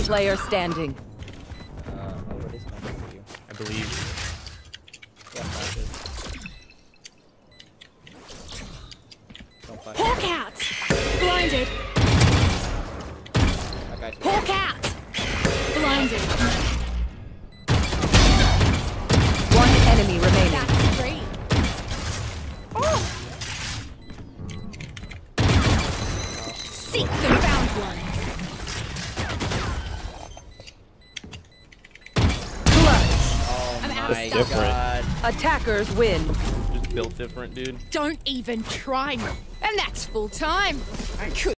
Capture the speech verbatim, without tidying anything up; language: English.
player standing. Uh, oh, what is coming for you? I believe. Yeah, flashes. Don't flash. Hawk out! Blinded! That guy's Hawk out! Blinded! One enemy remaining. That's great! Oh! Seek the found one! Oh I'm out my of stuff. god. Attackers win. Just built different, dude. Don't even try me. And that's full time.